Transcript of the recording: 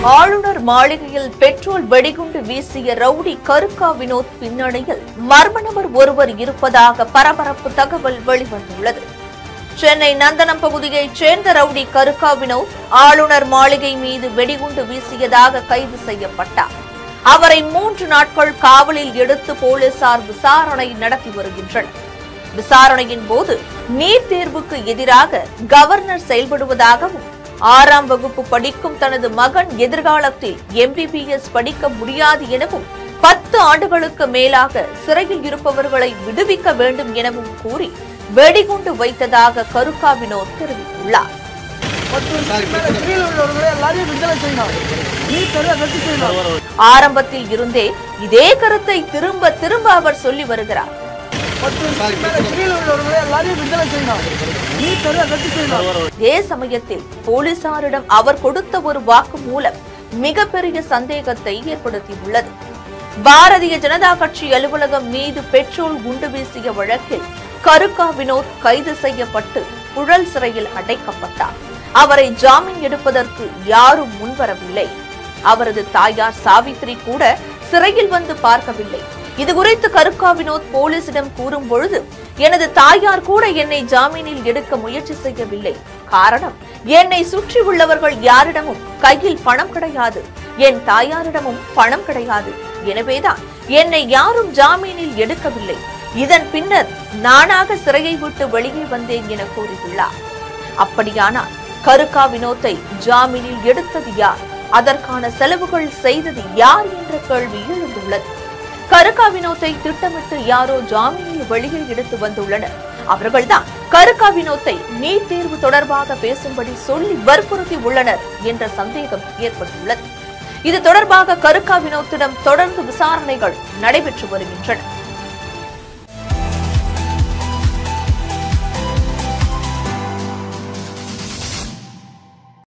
ஆளுநர் மாளிகையில் பெட்ரோல் வெடிகுண்டு வீசிய ரவுடி கருக்கா வினோத் பின்னணியில் மர்ம நபர் ஒருவர் இருப்பதாக பரபரப்பு தகவல் வெளிவந்துள்ளது. சென்னை நந்தனம் பகுதியைச் சேர்ந்த ரவுடி கருக்கா வினோத் ஆளுநர் மாளிகை மீது வெடிகுண்டு வீசியதாக கைது செய்யப்பட்டார். அவரை 3 நாட்கள் காவலில் எடுத்து போலீசார் விசாரணை நடத்தி வருகின்றனர். விசாரணையின் போது நீட் தேர்வுக்கு எதிராக கவர்னர் செயல்படுவதாகவும் 6ஆம் வகுப்பு படிக்கும் தனது மகன் எதிர்காலத்தில் MBBS படிக்க முடியாது எனவும் 10 ஆண்டுகளுக்கு மேலாக சிறையில் இருப்பவர்களை விடுவிக்க வேண்டும் எனவும் கூறி வெடிகுண்டு வைத்ததாக கருக்கா வினோத் தெரிவித்துள்ளார். ஆரம்பத்தில் இருந்தே இதே கருத்தை திரும்ப அவர் சொல்லி வருகிறார். இதே சமயத்தில் போலீசாரிடம் அவர் கொடுத்த ஒரு வாக்குமூலம் மிகப்பெரிய சந்தேகத்தை ஏற்படுத்தியுள்ளது. பாரதிய ஜனதா கட்சி அலுவலகம் மீது பெட்ரோல் குண்டு வீசிய வழக்கில் கருக்கா வினோத் கைது செய்யப்பட்டு புழல் சிறையில் அடைக்கப்பட்டார். அவரை ஜாமீன் எடுப்பதற்கு யாரும் முன்வரவில்லை. அவரது தாயார் சாவித்ரி கூட சிறையில் வந்து பார்க்கவில்லை. இதுகுறித்து கருக்கா வினோத் போலீசிடம் கூறும் பொழுது, எனது தாயார் கூட என்னை ஜாமீனில் எடுக்க முயற்சி செய்யவில்லை. காரணம், என்னை சுற்றி உள்ளவர்கள் யாரிடமும் கையில் பணம் கிடையாது, என் தாயாரிடமும் பணம் கிடையாது. எனவேதான் என்னை யாரும் ஜாமீனில் எடுக்கவில்லை. இதன் பின்னர் நானாக சிறையை விட்டு வெளியே வந்தேன் என கூறியுள்ளார். அப்படியானால் கருக்கா வினோத்தை ஜாமீனில் எடுத்தது யார்? அதற்கான செலவுகள் செய்தது யார் என்ற கேள்வி எழுந்துள்ளது. கருக்கா வினோத்தை திட்டமிட்டு யாரோ ஜாமீனில் வெளியே எடுத்து வந்துள்ளனர். அவர்கள்தான் கருக்கா வினோத்தை நீட் தேர்வு தொடர்பாக பேசும்படி சொல்லி வற்புறுத்தி உள்ளனர் என்ற சந்தேகம் ஏற்பட்டுள்ளது. இது தொடர்பாக கருக்கா வினோத்திடம் தொடர்ந்து விசாரணைகள் நடைபெற்று வருகின்றன.